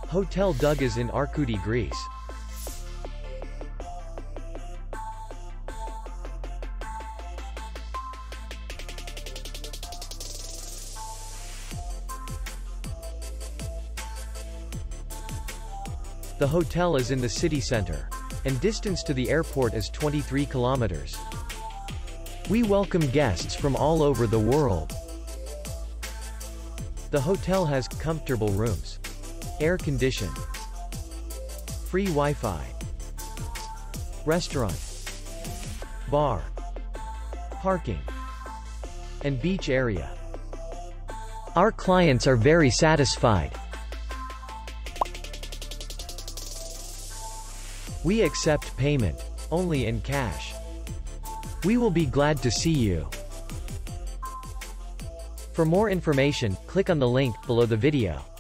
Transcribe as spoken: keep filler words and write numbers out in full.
Hotel Dougas in Arkoudi, Greece. The hotel is in the city center, and distance to the airport is twenty-three kilometers. We welcome guests from all over the world. The hotel has comfortable rooms, air conditioned, free Wi-Fi, restaurant, bar, parking, and beach area. Our clients are very satisfied. We accept payment only in cash. We will be glad to see you. For more information, click on the link below the video.